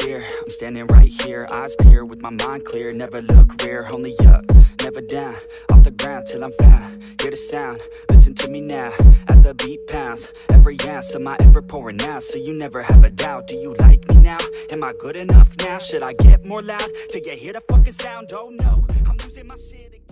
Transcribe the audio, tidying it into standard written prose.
fear. I'm standing right here, eyes peer with my mind clear. Never look rear, only up, never down. Off the ground till I'm found. Hear the sound, listen to me now. As the beat pounds, every ounce of my effort pouring out. So you never have a doubt. Do you like me now? Am I good enough now? Should I get more loud to get hear the fucking sound? Oh no, I'm losing my shit again.